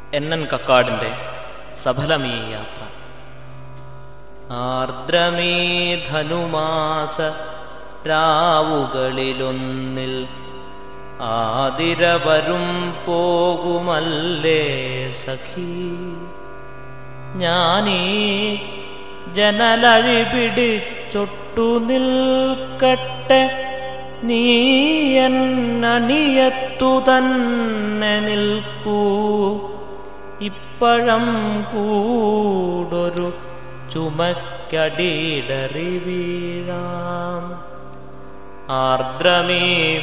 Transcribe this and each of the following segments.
NN കക്കാടിൻ്റെ സഫലമീ യാത്ര. ആർദ്രമീ ധനുമാസ രാവുകളിലൊന്നിൽ ആതിരവരും പോകുമല്ലേ സഖി, ഞാനീ ജനലഴി പിടിച്ചൊട്ടു നിൽക്കട്ടെ, നീ എന്നണിയത്തു തന്നെ നിൽക്കൂ, ഇപ്പഴം കൂടൊരു ചുമക്കടിയിടറി വീഴാം. ആർദ്രമീ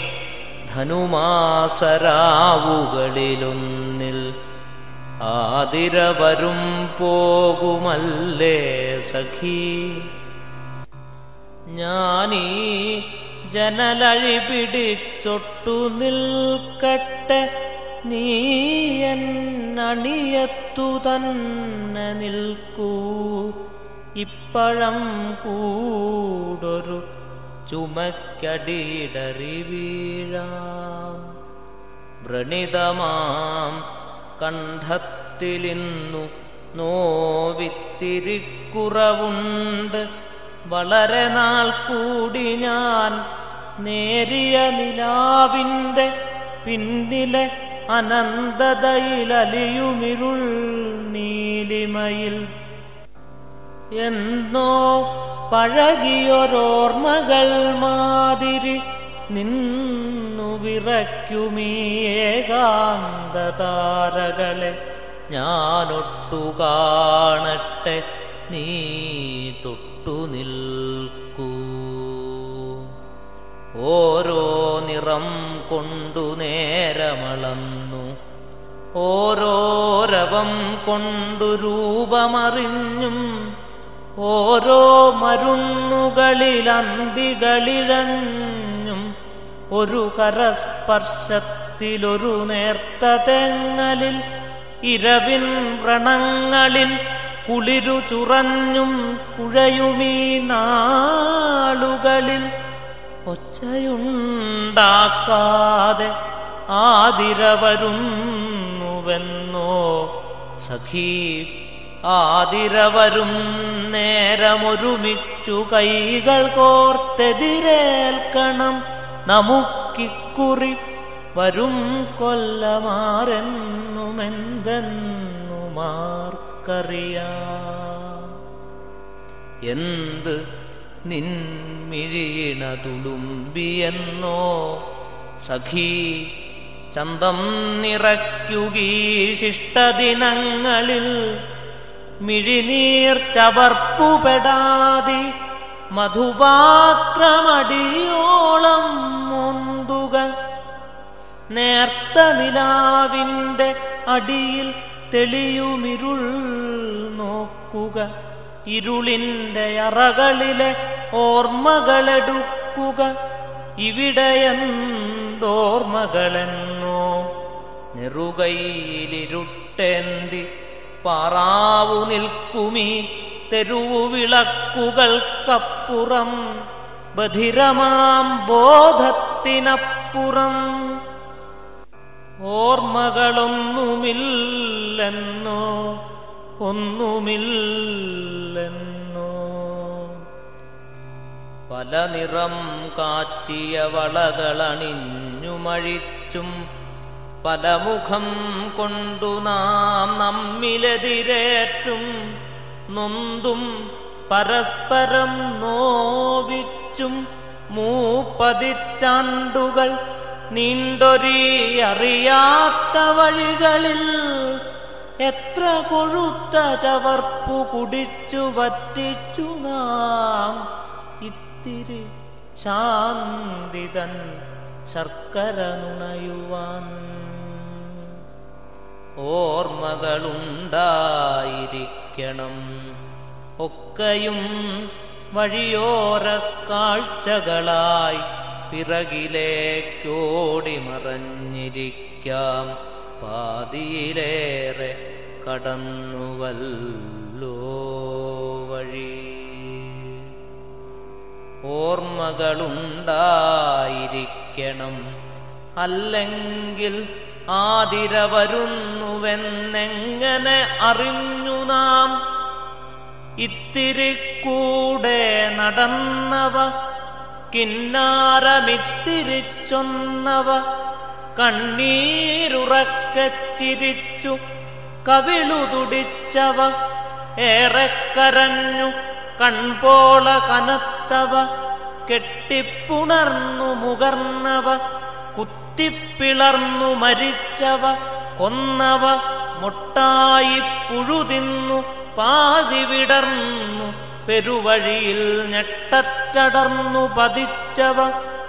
ധനുമാസരാവുകളിലൊന്നിൽ ആതിരവരും പോകുമല്ലേ സഖി, ഞാനീ ജനലഴി പിടിച്ചൊട്ടു നിൽക്കട്ടെ, നീ എന്നണിയത്തു തന്നെ നിൽക്കൂ, ഇപ്പഴം കൂടൊരു ചുമക്കടിയിടറി വീഴാം. വ്രണിതമാം കണ്ഠത്തിലിന്നു നോവിത്തിരിക്കുറവുണ്ട്, വളരെ നാൾ കൂടി ഞാൻ നേരിയ നിലാവിൻ്റെ പിന്നിലെ അനന്തതയിലലിയുമിരുൾ നീലിമയിൽ. എന്നോ പഴകിയൊരോർമ്മകൾ മാതിരി നിന്നു വിറയ്ക്കുമീ ഏകാന്തതാരകളെ ഞാനൊട്ടു കാണട്ടെ, നീ തൊട്ടു നിൽക്കൂ. ഓരോ നിറം കൊണ്ടു നേരമളന്നു, ഓരോ രവം കൊണ്ടു രൂപമറിഞ്ഞും, ഓരോ മരുന്നുകളിലന്തികളിഴഞ്ഞും, ഒരു കരസ്പർശത്തിലൊരു നേർത്ത തെങ്ങലിൽ, ഇരവിൻ വ്രണങ്ങളിൽ കുളിരു ചുറഞ്ഞും കുഴയുമീ നാളുകളിൽ ഒച്ചയുണ്ടാക്കാതെ ആതിരവരുന്നുവെന്നോ സഖീ, ആതിരവരും നേരമൊരുമിച്ചു കൈകൾ കോർത്തെതിരേൽക്കണം, നമുക്കിക്കുറി വരും കൊല്ലമാരെന്നുമെന്തെന്നുമാർക്കറിയാം. എന്ത് നിൻമിഴിയിണ തുളുമ്പിയെന്നോ സഖീ, ചന്തം നിറയ്ക്കുകീ ശിഷ്ടദിനങ്ങളിൽ, മിഴിനീർ ചവർപ്പുപെടാതി മധുപാത്രമടിയോളം മുന്തുക, നേർത്ത നിലാവിൻ്റെ അടിയിൽ തെളിയുമിരുൾ നോക്കുക, ഇരുളിൻ്റെ അറകളിലെ ഓർമ്മകളെടുക്കുക, ഇവിടെയെന്തോർമ്മകളെന്നോ നെറുകയിലിരുട്ടേന്തി പാറാവു നിൽക്കുമീ തെരുവുവിളക്കുകൾക്കപ്പുറം, ബധിരമാം ബോധത്തിനപ്പുറം ഓർമ്മകളൊന്നുമില്ലെന്നോ, ഒന്നുമില്ലെന്നോ. പല നിറം കാച്ചിയ വളകളണിഞ്ഞുമഴിച്ചും, പല മുഖം കൊണ്ടു നാം നമ്മിലെതിരേറ്റും, നൊന്തും പരസ്പരം നോവിച്ചും, 30 നീണ്ടൊരീ അറിയാത്ത വഴികളിൽ എത്ര കൊഴുത്ത ചവർപ്പു കുടിച്ചു വറ്റിച്ചു നാം ഇത്തിരി ശാന്തിതൻ ശർക്കര നുണയുവാൻ. ഓർമ്മകളുണ്ടായിരിക്കണം ഒക്കെയും വഴിയോര കാഴ്ചകളായി, പിറകിലേക്കോടി മറഞ്ഞിരിക്കാം, പാതിയിലേറെ കടന്നുവല്ലോ വഴി. ഓർമ്മകളുണ്ടായിരിക്കണം, അല്ലെങ്കിൽ ആതിര വരുന്നുവെന്നെങ്ങനെ അറിഞ്ഞു നാം? ഇത്തിരി കൂടെ നടന്നവ, കിന്നാരമിത്തിരിച്ചൊന്നവ, കണ്ണീരുറക്കെ ചിരിച്ചു കവിളുതുടിച്ചവ, ഏറെ കരഞ്ഞു കൺപോള കനത്തവ, കെട്ടിപ്പുണർന്നു മുകർന്നവ, കുത്തിപ്പിളർന്നു മരിച്ചവ, കൊന്നവ, മൊട്ടായി പുഴുതിന്നു പാതി വിടർന്നു പെരുവഴിയിൽ ഞെട്ടറ്റടർന്നു പതിച്ചവ,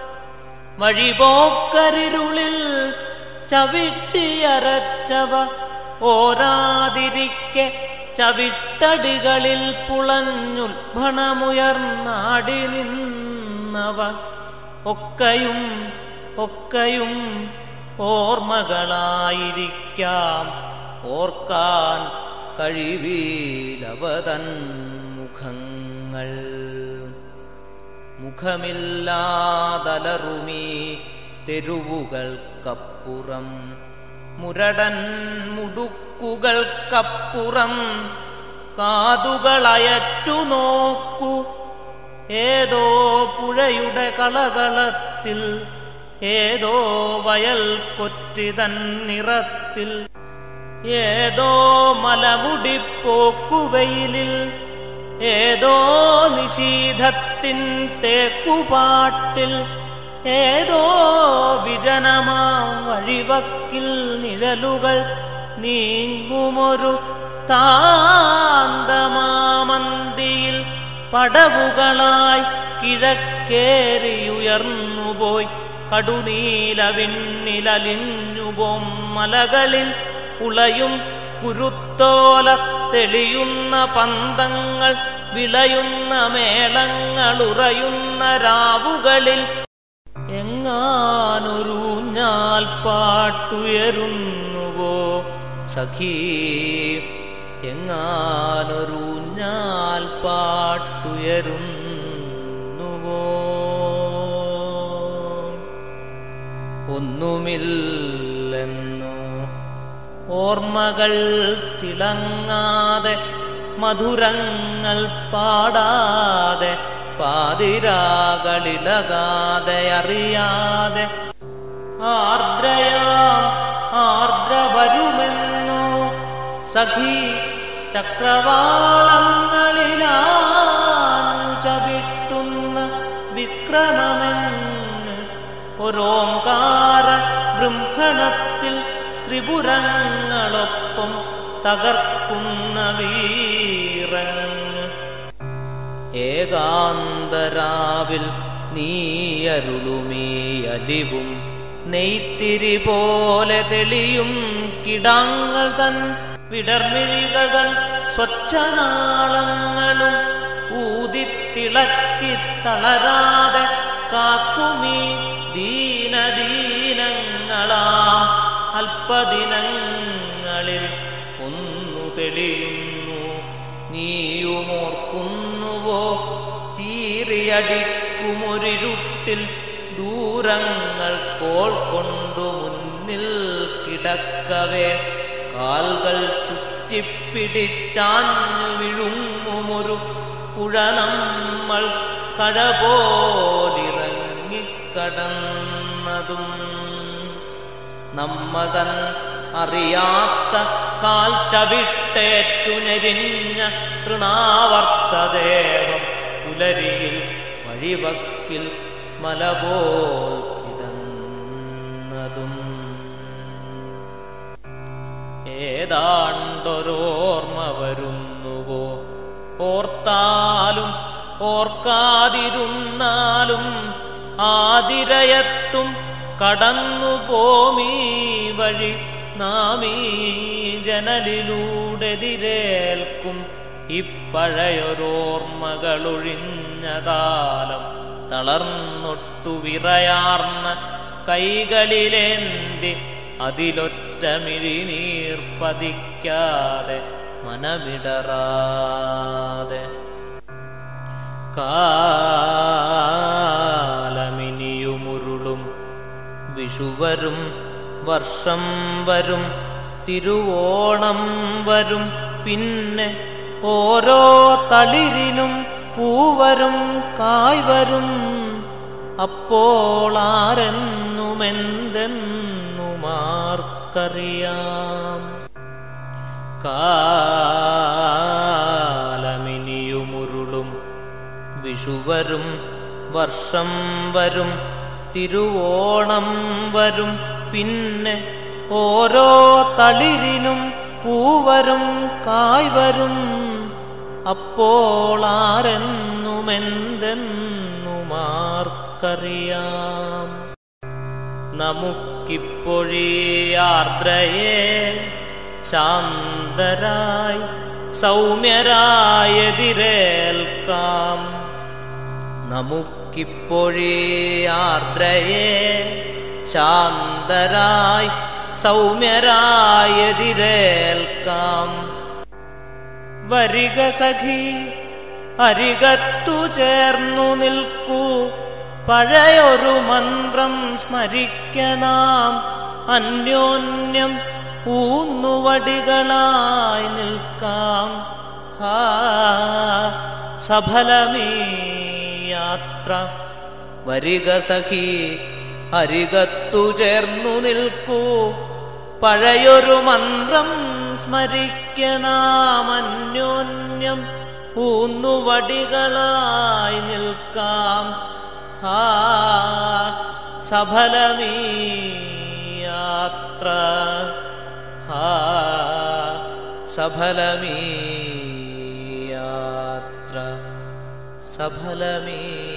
വഴിപോക്കരിരുളിൽ ചവിട്ടിയരച്ചവ, ഓരാതിരിക്കെ ചവിട്ടടികളിൽ പുളഞ്ഞുൽഭണമുയർന്നാടി നിന്നവ, ഒക്കയും ഒക്കയും ഓർമ്മകളായിരിക്കാം, ഓർക്കാൻ കഴിവീലവതൻ മുഖങ്ങൾ. മുഖമില്ലാതലറുമീ തെരുവുകൾക്കപ്പുറം, മുരടൻ മുടുക്കുകൾക്കപ്പുറം, കാതുകളയച്ചു നോക്കൂ, ഏതോ പുഴയുടെ കളകളത്തിൽ, ഏതോ വയൽ കൊറ്റിതൻ നിറത്തിൽ, ഏതോ മലമുടിപ്പോക്കുവെയിലിൽ, ഏതോ നിശീധത്തിൻ തേക്കുപാട്ടിൽ, ഏതോ വിജനമാം വഴിവക്കിൽ നിഴലുകൾ നീങ്ങുമൊരു താന്തമാമന്തിയിൽ, പടവുകളായി കിഴക്കേറിയുയർന്നുപോയി കടുനീലവിണ്ണിലലിഞ്ഞുപോം മലകളിൽ ഉളയും കുരുത്തോല തെളിയുന്ന പന്തങ്ങൾ, വിളയുന്ന മേളങ്ങളുറയുന്ന രാവുകളിൽ എങ്ങാനൊരൂഞ്ഞാൽ പാട്ടുയരുന്നുവോ സഖീ, എങ്ങാനൊരൂഞ്ഞാൽ പാട്ടുയരുന്നുവോ? ഒന്നുമില്ലെന്നോ ഓർമ്മകൾ തിളങ്ങാതെ, മധുരങ്ങൾ പാടാതെ, പാതിരാകളിളകാതെ, അറിയാതെ ആർദ്രയാം ആർദ്ര വരുമെന്നോ സഖി, ചക്രവാളങ്ങളിലാഞ്ഞു ചവിട്ടുന്ന വിക്രമമെന്ന്, ഒരോംകാര ബൃംഹണത്തിൽ ത്രിപുരങ്ങളൊപ്പം തകർക്കുന്ന വീറങ്ങ്. ഏകാന്തരാവിൽ നീയരുളുമീ അലിവും, നെയ്ത്തിരി പോലെ തെളിയും കിടാങ്ങൾ തൻ വിടർമിഴികൾ തൻ സ്വച്ഛനാളങ്ങളും, ഊതിത്തിളക്കി തളരാതെ കാക്കുമീ ദീനദീനങ്ങളാം അല്പദിനങ്ങളിൽ ഒന്നു തെളിയുന്നു. നീയുമോർക്കുന്നുവോ ചീറിയടിക്കുമൊരിരുട്ടിൽ, ദൂരങ്ങൾ കോൾ കൊണ്ടു മുന്നിൽ കിടക്കവേ, കാൽകൾ ചുറ്റിപ്പിടിച്ചാഞ്ഞു വിഴുങ്ങുമൊരു പുഴ നമ്മൾ കഴ പോലിറങ്ങിക്കടന്നതും, നമ്മതൻ അറിയാത്ത കാൽ ചവിട്ടേറ്റു ഞെരിഞ്ഞ തൃണാവർത്തദേഹം പുലരിയിൽ വഴിവക്കിൽ മലപോൽ കിടന്നതും. ഏതാണ്ടൊരോർമ്മ വരുന്നുവോ, ഓർത്താലും ഓർക്കാതിരുന്നാലും, ആതിരയത്തും കടന്നു പോമീ വഴി നാമീ ജനലിലൂടെതിരേൽക്കും. ഇപ്പഴയൊരോർമ്മകളൊഴിഞ്ഞ താലം തളർന്നൊട്ടു വിറയാർന്ന കൈകളിലേന്തി, അതിലൊറ്റ മിഴിനീർ പതിക്കാതെ മനമിടറാതെ, കാലമിനിയുമുരുളും വിഷുവരും വർഷം വരും തിരുവോണം വരും പിന്നെ ഓരോ തളിരിനും പൂവരും കായ്വരും അപ്പോൾ ആരെന്നുമെന്തെന്നുമാർക്കറിയാം. കാലമിനിയുമുരുളും വിഷുവരും വർഷം വരും തിരുവോണം വരും പിന്നെ ഓരോ തളിരിനും പൂവരും കായ്വരും അപ്പോൾ ആരെന്നുമെന്തെന്നുമാർക്കറിയാം. നമുക്കിപ്പൊഴീ ആർദ്രയെ ശാന്തരായി സൗമ്യരായെതിരേൽക്കാം. നമുക്കിപ്പൊഴീ ആർദ്രയെ ശാന്തരായി സൗമ്യരായെതിരേൽക്കാം. വരിക സഖി അരികത്തു ചേർന്നു നിൽക്കൂ, പഴയൊരു മന്ത്രം സ്മരിക്ക നാം. അന്യോന്യം ഊന്നുവടികളായി നിൽക്കാം. സഫലമീ യാത്ര. വരിക സഖി അരികത്തു ചേർന്നു നിൽക്കൂ, പഴയൊരു മന്ത്രം സ്മരിക്ക നാം. അന്യോന്യം ഊന്നുവടികളായി നിൽക്കാം. സഫലമീ യാത്ര. സഫലമീ യാത്ര. സഫലമീ